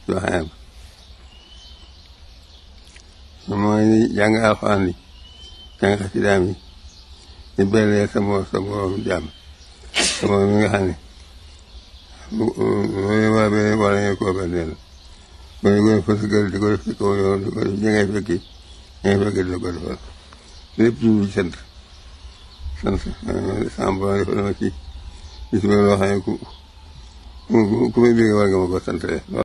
ci waxee mooy jàng alxuraan yi jàng xasidaam yi di bellee sa borom jàmm sa borom mi nga xam ne loolu war nañu koo benneel kon ñu koy fësgal di ko def ci kaw yoon di ko def ñi ngay fekki di la ko defal lépp ñu ci sant sama borom defal ma ci gis nga loo xam ne ku muy bëgg war nga ma ko sant